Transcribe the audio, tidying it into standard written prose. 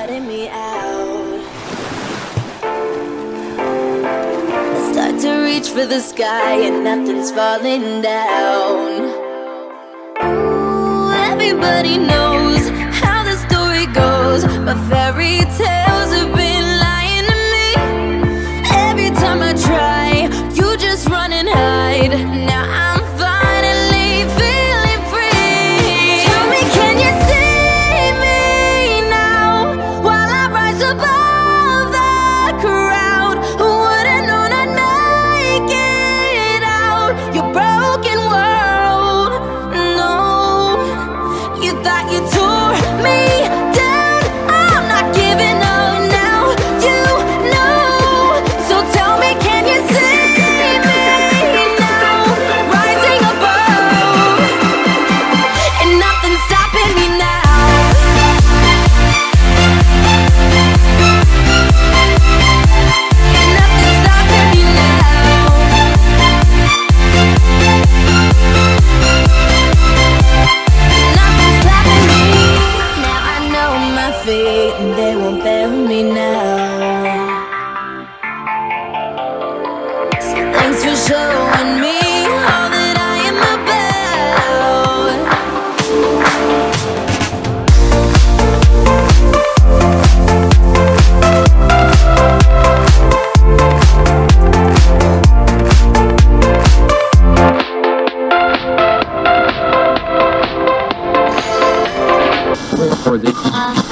letting me out. I start to reach for the sky and nothing's falling down. Ooh, everybody knows how the story goes, but fairy tales have been lying to me. Every time I try, you just run and hide. Now I'm finally feeling free. Tell me, can you see me now, while I rise above the crowd? Who would've known I'd make it out your broken world? No, you thought you tore me down. I'm not giving up now, you know. So tell me, can you see me now, rising above, and nothing's stopping me now. And nothing's stopping me now. Nothing's stopping me. Now I know my fate, and they won't fail me now. So thanks for showing me all that I am For the